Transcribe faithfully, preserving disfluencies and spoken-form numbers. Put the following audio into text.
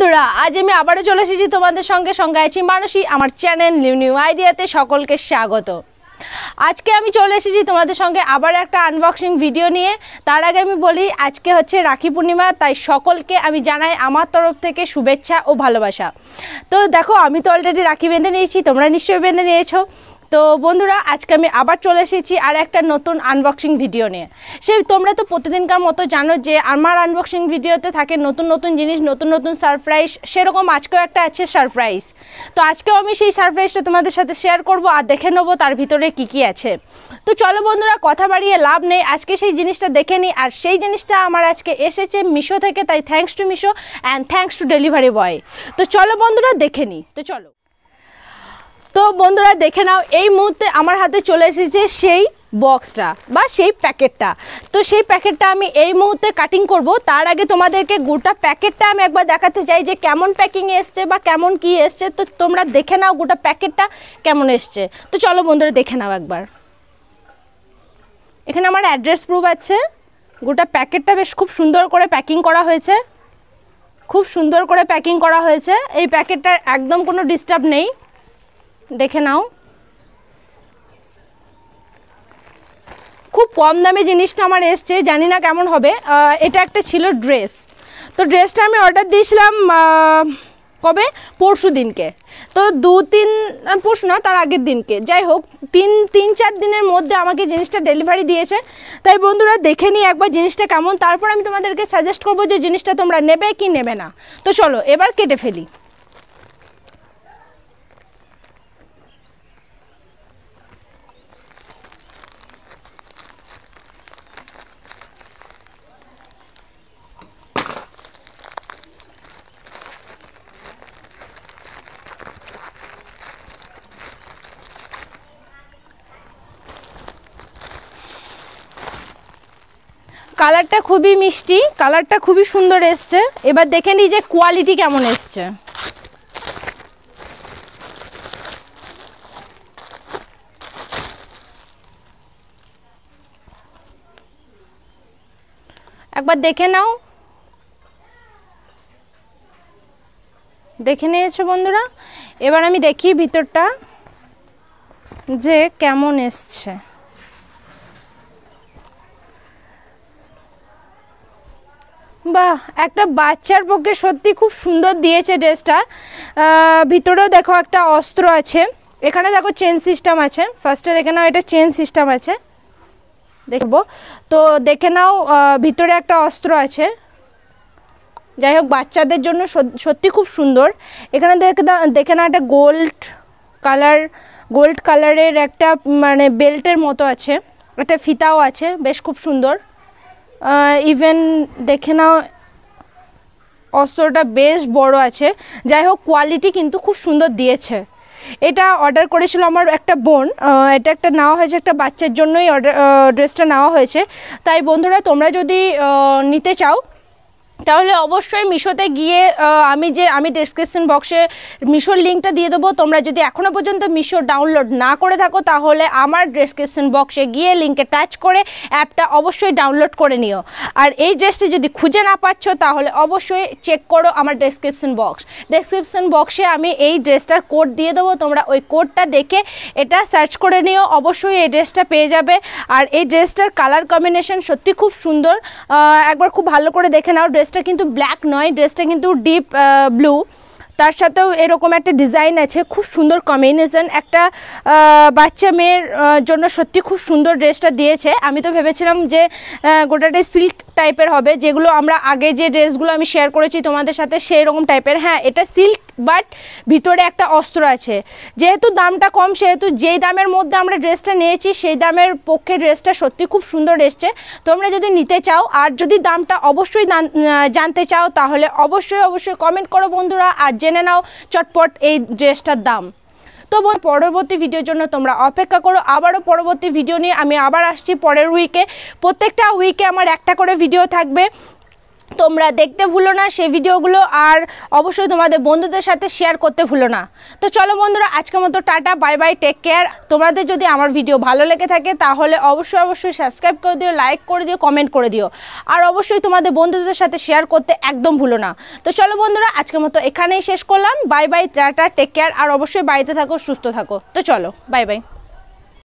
বন্ধুরা আজ আমি আবারও চলে এসেছি তোমাদের সঙ্গে সঙ্গে আছি মানসী আমার চ্যানেল নিউ নিউ আইডিয়াতে সকলকে স্বাগত। আজকে আমি চলে এসেছি তোমাদের সঙ্গে আবার একটা আনবক্সিং ভিডিও নিয়ে। তার আগে আমি বলি আজকে হচ্ছে রাখি পূর্ণিমা, তাই সকলকে আমি জানাই আমার তরফ থেকে শুভেচ্ছা ও ভালোবাসা। তো দেখো আমি তো অলরেডি রাখি বেঁধে নিয়েছি, তোমরা নিশ্চয়ই বেঁধে নিয়েছো। তো বন্ধুরা আজকে আমি আবার চলে এসেছি আর একটা নতুন আনবক্সিং ভিডিও নিয়ে। সে তোমরা তো প্রতিদিনকার মতো জানো যে আমার আনবক্সিং ভিডিওতে থাকে নতুন নতুন জিনিস, নতুন নতুন সারপ্রাইজ। সেরকম আজকেও একটা আছে সারপ্রাইজ। তো আজকেও আমি সেই সারপ্রাইজটা তোমাদের সাথে শেয়ার করব আর দেখে নেবো তার ভিতরে কি কি আছে। তো চলো বন্ধুরা কথা বাড়িয়ে লাভ নেই, আজকে সেই জিনিসটা দেখে নিই। আর সেই জিনিসটা আমার আজকে এসেছে মিশো থেকে, তাই thanks to Meesho and thanks to delivery boy. তো চলো বন্ধুরা দেখে নিই। তো চলো তো বন্ধুরা দেখে নাও, এই মুহূর্তে আমার হাতে চলে এসেছে সেই বক্সটা বা সেই প্যাকেটটা। তো সেই প্যাকেটটা আমি এই মুহূর্তে কাটিং করব। তার আগে তোমাদেরকে গোটা প্যাকেটটা আমি একবার দেখাতে চাই যে কেমন প্যাকিং এসছে বা কেমন কি এসছে। তো তোমরা দেখে নাও গোটা প্যাকেটটা কেমন এসছে। তো চলো বন্ধুরা দেখে নাও একবার। এখানে আমার অ্যাড্রেস প্রুফ আছে। গোটা প্যাকেটটা বেশ খুব সুন্দর করে প্যাকিং করা হয়েছে, খুব সুন্দর করে প্যাকিং করা হয়েছে। এই প্যাকেটটার একদম কোনো ডিস্টার্ব নেই, দেখে নাও। খুব কম দামে জিনিসটা আমার এসছে, জানি না কেমন হবে। এটা একটা ছিল ড্রেস। তো ড্রেসটা আমি অর্ডার দিয়েছিলাম কবে, পরশু দিনকে। তো দু তিন পরশু না তার আগের দিনকে, যাই হোক তিন তিন চার দিনের মধ্যে আমাকে জিনিসটা ডেলিভারি দিয়েছে। তাই বন্ধুরা দেখে নিই একবার জিনিসটা কেমন, তারপর আমি তোমাদেরকে সাজেস্ট করবো যে জিনিসটা তোমরা নেবে কি নেবে না। তো চলো এবার কেটে ফেলি। কালারটা খুবই মিষ্টি, কালারটা খুবই সুন্দর এসছে। এবার দেখে নিই যে কোয়ালিটি কেমন এসছে। একবার দেখে নাও, দেখে নিয়েছো বন্ধুরা। এবার আমি দেখি ভিতরটা যে কেমন এসছে। বাহ, একটা বাচ্চার পক্ষে সত্যি খুব সুন্দর দিয়েছে ড্রেসটা। ভিতরেও দেখো একটা অস্ত্র আছে, এখানে দেখো চেন সিস্টেম আছে। ফার্স্টে দেখে নাও এটা চেন সিস্টেম আছে, দেখবো। তো দেখে নাও ভিতরে একটা অস্ত্র আছে। যাই হোক বাচ্চাদের জন্য সত্যি খুব সুন্দর। এখানে দেখে দেখে নাও একটা গোল্ড কালার, গোল্ড কালারের একটা মানে বেল্টের মতো আছে, একটা ফিতাও আছে, বেশ খুব সুন্দর। ইভেন দেখে নাও অস্ত্রটা বেশ বড় আছে। যাই হোক কোয়ালিটি কিন্তু খুব সুন্দর দিয়েছে। এটা অর্ডার করেছিল আমার একটা বোন, এটা একটা নেওয়া হয়েছে একটা বাচ্চার জন্যই অর্ডার ড্রেসটা নেওয়া হয়েছে। তাই বন্ধুরা তোমরা যদি নিতে চাও তাহলে অবশ্যই মিশোতে গিয়ে আমি যে আমি ডেসক্রিপশন বক্সে মিশোর লিঙ্কটা দিয়ে দেবো। তোমরা যদি এখনও পর্যন্ত মিশো ডাউনলোড না করে থাকো তাহলে আমার ডেসক্রিপশন বক্সে গিয়ে লিঙ্কে টাচ করে অ্যাপটা অবশ্যই ডাউনলোড করে নিও। আর এই ড্রেসটি যদি খুঁজে না পাচ্ছ তাহলে অবশ্যই চেক করো আমার ডেসক্রিপশন বক্স। ডেসক্রিপশন বক্সে আমি এই ড্রেসটার কোড দিয়ে দেবো, তোমরা ওই কোডটা দেখে এটা সার্চ করে নিও, অবশ্যই এই ড্রেসটা পেয়ে যাবে। আর এই ড্রেসটার কালার কম্বিনেশন সত্যি খুব সুন্দর, একবার খুব ভালো করে দেখে নাও। ড্রেসটা কিন্তু ব্ল্যাক নয়, ড্রেসটা কিন্তু ডিপ ব্লু, তার সাথেও এরকম একটা ডিজাইন আছে, খুব সুন্দর কম্বিনেশন। একটা বাচ্চা মেয়ের জন্য সত্যি খুব সুন্দর ড্রেসটা দিয়েছে। আমি তো ভেবেছিলাম যে গোটাটাই সিল্ক টাইপের হবে, যেগুলো আমরা আগে যে ড্রেসগুলো আমি শেয়ার করেছি তোমাদের সাথে সেই রকম টাইপের। হ্যাঁ এটা সিল্ক, বাট ভিতরে একটা অস্ত্র আছে। যেহেতু দামটা কম সেহেতু যেই দামের মধ্যে আমরা ড্রেসটা নিয়েছি সেই দামের পক্ষে ড্রেসটা সত্যি খুব সুন্দর এসছে। তোমরা যদি নিতে চাও আর যদি দামটা অবশ্যই জানতে চাও তাহলে অবশ্যই অবশ্যই কমেন্ট করো বন্ধুরা, আর জেনে নাও চটপট এই ড্রেসটার দাম। তো পরবর্তী ভিডিওর জন্য তোমরা অপেক্ষা করো, আবারও পরবর্তী ভিডিও নিয়ে আমি আবার আসছি পরের উইকে। প্রত্যেকটা উইকে আমার একটা করে ভিডিও থাকবে। তোমরা দেখতে ভুলো না সেই ভিডিওগুলো, আর অবশ্যই তোমাদের বন্ধুদের সাথে শেয়ার করতে ভুলো না। তো চলো বন্ধুরা, আজকের মতো tata, bye bye, take care. তোমাদের যদি আমার ভিডিও ভালো লেগে থাকে তাহলে অবশ্যই অবশ্যই সাবস্ক্রাইব করে দিও, লাইক করে দিও, কমেন্ট করে দিও, আর অবশ্যই তোমাদের বন্ধুদের সাথে শেয়ার করতে একদম ভুলো না। তো চলো বন্ধুরা, আজকের মতো এখানেই শেষ করলাম। Bye bye, tata, take care, আর অবশ্যই বাড়িতে থাকো, সুস্থ থাকো। তো চলো, বাই বাই।